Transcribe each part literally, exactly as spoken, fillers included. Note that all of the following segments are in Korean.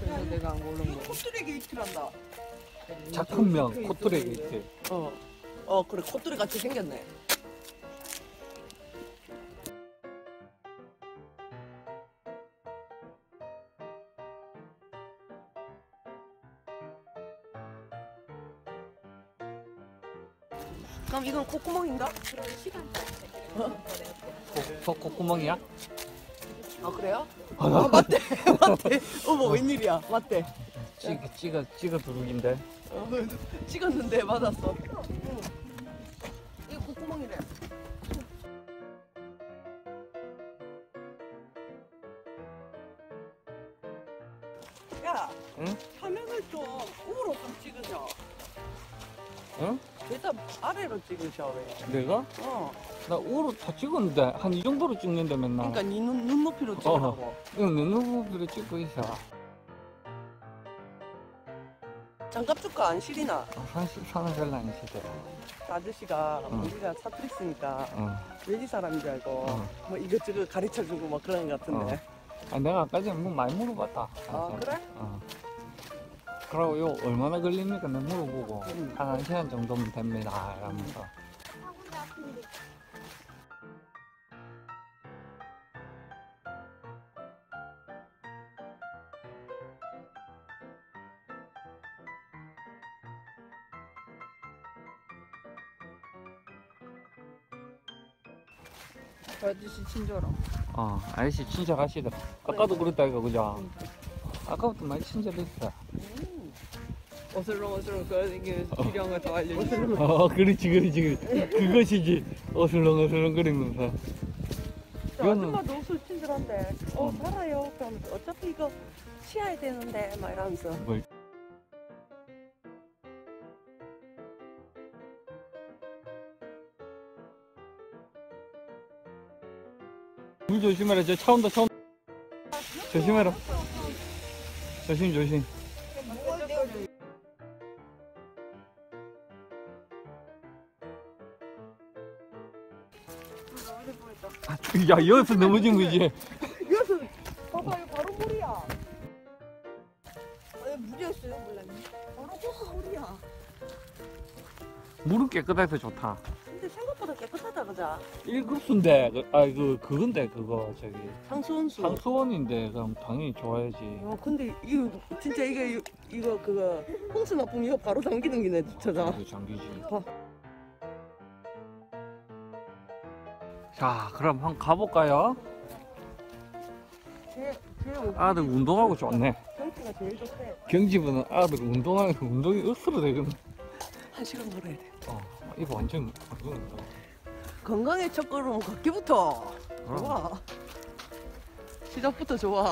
그래서 내가 안 고른 이거 거. 코뚜레 게이트란다. 작품명 코토레 게이트. 어, 어 그래 코뚜레 같이 생겼네. 그럼 이건 콧구멍인가? 코, 콧구멍이야? 아 그래요? 아 맞대 맞대. 어머 웬일이야 맞대. 찍어 찍어 찍어 두르기인데. 어, 찍었는데 맞았어. 응. 이거 콧구멍이래. 야, 응? 화면을 좀 우로 좀 찍으셔. 응? 일단 아래로 찍으셔 왜? 내가? 어. 나 우로 다 찍었는데 한 이 정도로 찍는데 맨날. 그러니까 네 눈, 눈높이로 찍으라고. 이거 내 눈으로 찍고 있어. 장갑 줄까 안 시리나? 사실 사는 별로 안 시더라. 아저씨가 응. 우리가 사투리 쓰니까 어. 외지 사람인 줄 알고 어. 뭐 이것저것 가르쳐주고 막 그런 것 같은데. 아, 내가 아까 전에 뭐 많이 물어봤다. 아 사실. 그래? 어. 그러고 요 얼마나 걸립니까? 내가 물어보고 응. 한 한 시간 정도면 됩니다. 이러면서. 아저씨 친절함. 어, 아저씨 친절하시더라. 아까도 그랬다 이거 그죠? 아까부터 많이 친절했어. 음. 어슬렁어슬렁 거리면서 필요한 거 다 알려주고. 어, 그렇지, 그렇지, 그렇지. 그것이지. 어슬렁어슬렁거리면서. 이거는- 아줌마도 옷을 친절한데 어 살아요. 그럼 어차피 이거 치아야 되는데 막 이러면서. 뭘. 물 조심해라. 저 차 온다, 차 온다. 조심해라. 조심, 조심. 아, 야, 여기서 넘어진 거지. 이것은 봐봐 이거 바로 물이야. 아니 물이었어요 몰랐네. 바로 거기 물이야. 물은 깨끗해서 좋다. 근데 생각보다 깨끗하다 그자. 일급수인데, 그, 아, 그, 그건데, 그거, 저기. 상수원수. 상수원인데, 그럼 당연히 좋아야지. 어 근데 이거 진짜 이게 이거, 이거 그거 홍수 나쁨 이거 바로 당기는 기네 진짜다. 이거 잠기지. 봐. 자, 그럼 한번 가볼까요? 제, 제 아들 운동하고 좋네. 경치가 제일 좋대. 경집은 아들 운동하는 그 운동이 억수로 되거든. 한 시간 걸어야 돼. 어, 이거 완전, 완전 운동. 건강의 첫걸음 걷기부터. 좋아. 시작부터 좋아.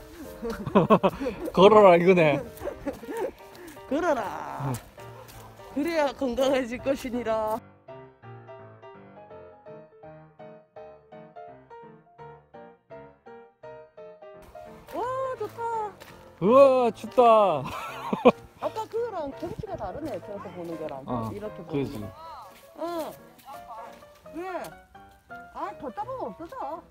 걸어라, 이거네. 걸어라. 그래야 건강해질 것이니라. 와 좋다. 우와, 춥다. 아까 그거랑 경치가 다르네. 저기서 보는 거랑 어, 이렇게 보는 그러지. 거. 어. 왜? 아, 더 따보면 없어져.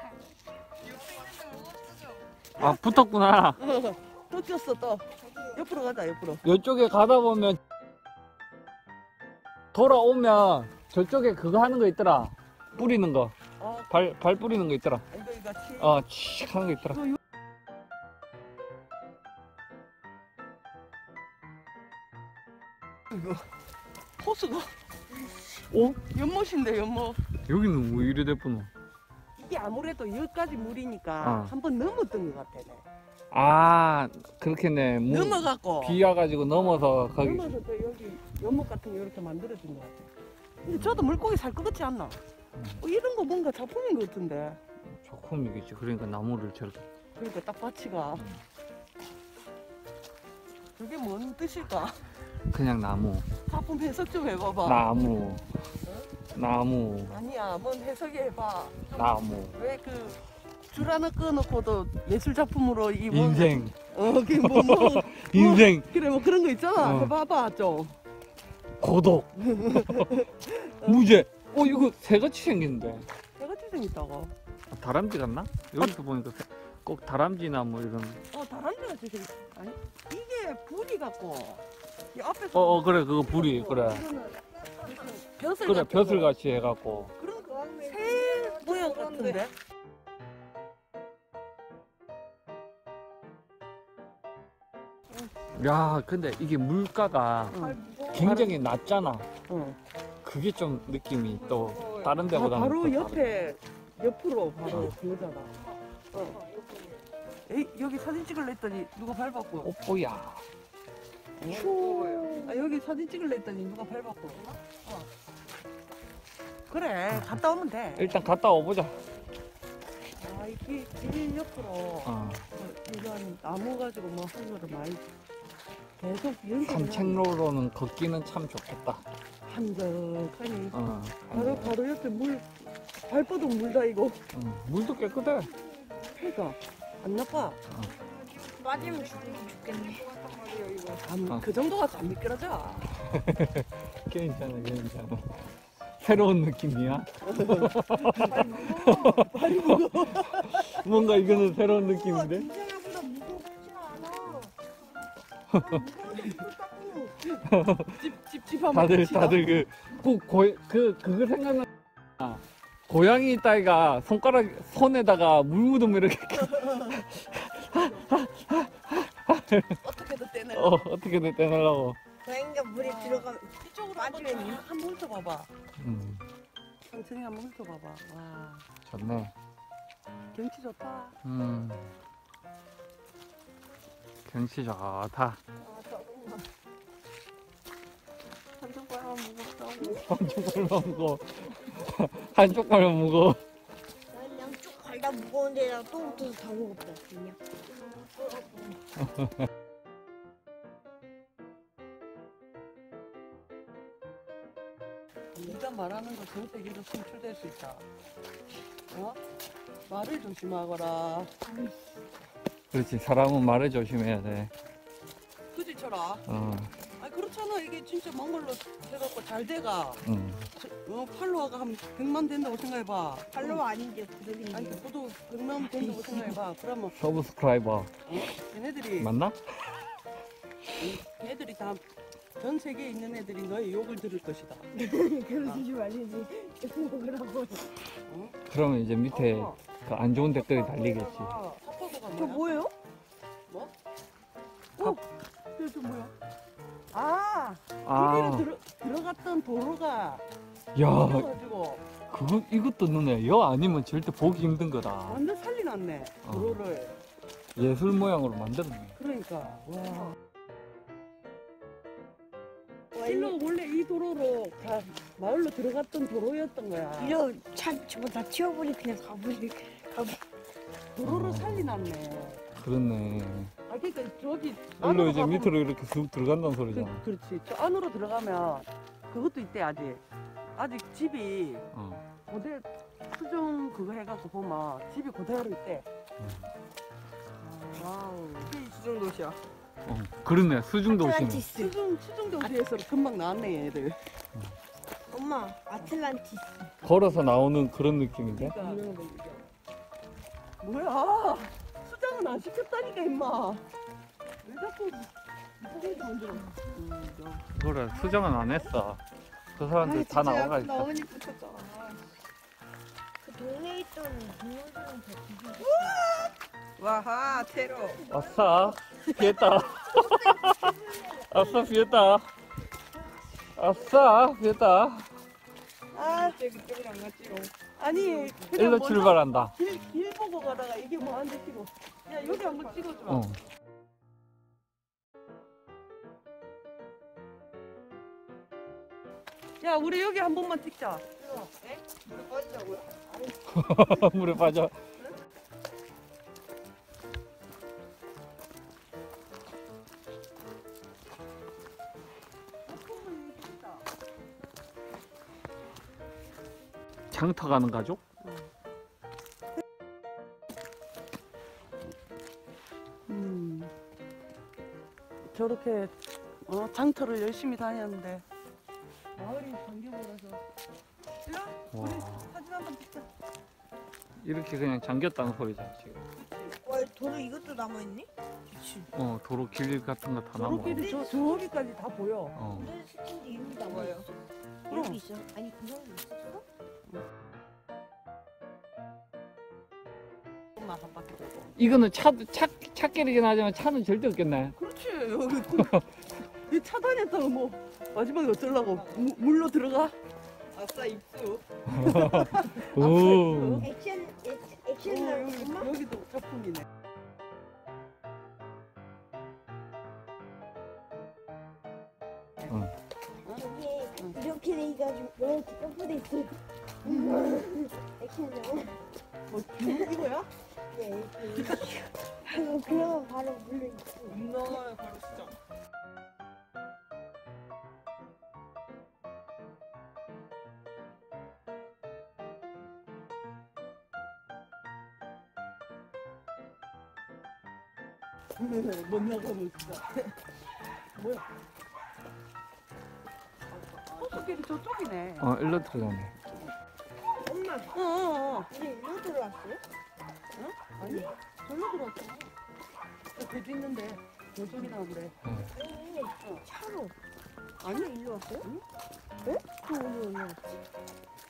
아, 붙었구나. 또 꼈어, 또. 옆으로 가자, 옆으로. 이쪽에 가다 보면, 돌아오면, 저쪽에 그거 하는 거 있더라. 뿌리는 거. 어, 발, 발 뿌리는 거 있더라. 이거, 이거 치. 어, 칙 하는 거 있더라. 이거. 호수가 오? 연못인데, 연못. 여기는 왜 이래 대포노? 이게 아무래도 여기까지 물이니까 어. 한번 넘었던 것 같아. 아, 그렇겠네. 물, 넘어갖고. 비 와가지고 넘어서 거기. 넘어서 또 여기 연못 같은 거 이렇게 만들어진 것 같아. 근데 저도 물고기 살 것 같지 않나? 어, 이런 거 뭔가 작품인 것 같은데. 조금이겠지. 그러니까 나무를 저렇게. 그러니까 딱 바치가. 그게 뭔 뜻일까? 그냥 나무. 작품 해석 좀 해봐봐. 나무. 나무. 아니야, 뭔 해석해봐. 나무. 왜 그 줄 하나 끊어놓고도 예술 작품으로 이 뭔- 인생. 어, 그게 뭐, 뭐, 인생. 그래 뭐 그런 거 있잖아. 어. 해봐봐 좀. 고독. 무죄. 어, 이거 새같이 생겼는데. 새같이 생겼다고. 다람쥐 같나? 여기서 보니까 새, 꼭 다람쥐나 뭐 이런. 어 다람쥐가 저기 아니 이게 불이 같고 이 앞에서 어, 어 그래 그거 불이 그래. 이거는 벼슬 그래 같은 벼슬 거. 같이 해갖고. 그런 새 모양 같은데. 야 근데 이게 물가가 응. 굉장히 낮잖아. 응. 그게 좀 느낌이 또 다른 아, 데보다 바로 옆에 옆으로 바로 그거잖아. 어. 에이, 여기 사진 찍을래 했더니 누가 밟았고. 어 뭐야. 아, 여기 사진 찍을래 했더니 누가 밟았고. 어. 그래 갔다 오면 돼. 일단 갔다 와보자. 아 이게 길 옆으로 어. 어, 이런 나무 가지고 뭐 한 거를 많이 계속 연습을 산책로로는 걷기는 참 좋겠다. 한적하니 어. 바로 바로 옆에 물 발바닥 물다 이거. 어, 물도 깨끗해. 그러니까 안 나빠. 빠지면 죽긴 죽겠네. 안, 어. 그 정도가 안 미끄러져. 괜찮아 괜찮아. 새로운 느낌이야. 뭔가 이거는 새로운 느낌인데. 인생보다 무겁진 않아. 집집 한번 다들 붙이자. 다들 그꼭그 그거 생각나. 고양이 딸가 손가락 손에다가 물 묻으면 이렇게 어떻게든 떼내. 어 어떻게든 떼내려고. 고양이가 물에 들어가면 이쪽으로 한번 한번 훑어봐봐. 음 천천히 한번 훑어봐봐. 와 좋네. 경치 좋다. 음 경치 좋다. 아 짜증나. 한쪽 발만 무겁다고. 한쪽 발만 무거워. 한쪽 발만 무거워. 난 양쪽 발 다 무거운데 나 똥부터 다 무겁다. 그냥. 네가 말하는 거 전 세계로 송출될 수 있다. 어? 말을 조심하거라. 그렇지 사람은 말을 조심해야 돼. 그지 쳐라. 어, 아니 그렇잖아. 이게 진짜 몽골로 해갖고 잘 돼가. 음. 어, 팔로워가 한 백만 된다고 생각해봐. 발로 아닌데 구독인데. 아니 구독 백만 된다고 생각해봐. 그러면 서브스크라이버 어? 얘네들이 맞나? 얘들이 다 전 세계에 있는 애들이 너의 욕을 들을 것이다. 그러지 말지. 먹으라고. 어? 그러면 이제 밑에 어. 그 안 좋은 댓글이 달리겠지. 핫도그가 저 뭐야? 뭐예요? 뭐? 어? 이거 저 뭐야? 아, 아, 여기로 들어, 들어갔던 도로가 야, 가지고 그거 이것도 눈에 여 아니면 절대 보기 힘든 거다. 완전 살리났네. 어. 도로를. 예술 모양으로 만들었네. 그러니까 와. 일로 원래 이 도로로 가, 마을로 들어갔던 도로였던 거야. 이거 차 저거 다 치워버리 그냥 가버리 가버. 도로를 어. 살리났네. 그렇네. 아 그러니까 저기 일로 안으로 이제 가보면- 밑으로 이렇게 쑥 들어간다는 소리잖아. 그, 그렇지. 저 안으로 들어가면 그것도 있대 아직. 아직 집이 어. 모델 수정 그거 해갖고 보면 집이 그대로 있대. 아, 와우. 이게 수정 도시야. 어. 그렇네. 수중도시네. 아틀란티스. 수중 수정 도시에서 금방 나왔네 얘들. 엄마 아틀란티스. 걸어서 나오는 그런 느낌인데. 그러니까. 뭐야? 수정은 안 시켰다니까 임마. 왜 자꾸 이쁘게 만들어? 음, 너. 그래. 수정은 안 했어. 그 사람들 다 나와가 있어. 나원이 붙었잖아. 그 동네에 있던 동료들은 다 뒤집어. 와하 테러. 아싸. 피했다. 아싸 피했다. 아싸 피했다. 아, 저기 쪽으로 안 갔지요. 아니 그냥 일로 먼저 출발한다. 길, 길 보고 가다가 이게 뭐 안 찍고. 야 여기 한번 찍어줘. 어. 야 우리 여기 한 번만 찍자. 물에 빠져. 장터 가는 가족? 음. 저렇게 어, 장터를 열심히 다녔는데 마을이 잠겨버려서. 일로 와. 우리 사진 한번 찍자. 이렇게 그냥 잠겼다는 소리잖아 지금. 와 도로 이것도 남아있니? 그치. 어 도로 길 같은 거 다 남아. 도로길이 저, 저기까지 다 보여. 어. 우리 스킨도 이미 뭐예요? 남아있어. 여기 있어. 아니 이런 게 있었어? 엄마 한 바퀴 돌고. 이거는 차, 차, 차길이긴 하지만 차는 절대 없겠네. 그렇지. 여기 이차 다녔다가 뭐 마지막에 어쩌려고 무, 물로 들어가? 아싸 입수. 오. 액션 액- 어, 액션 여기, 엄마? 여기도 작품이네. 여기 이렇게 돼 가지고 이렇게 점프돼 있어. 액션 영화. 어, 뷰 이거야? 네. 이렇게. 그리고 그러면 바로 물로 있어. 나와요 바로 시작. 못 나가면 진짜. 뭐야? 호수길이 저쪽이네. 어 일로 들어가네. 엄마, 어, 어, 어. 우리 일로 들어왔어요? 아니, 절로 들어왔어. 저 돼지 있는데 저쪽이나 그래. 아니, 차로. 아니, 일로 왔어요? 응? 네? 저 오늘 올라왔지.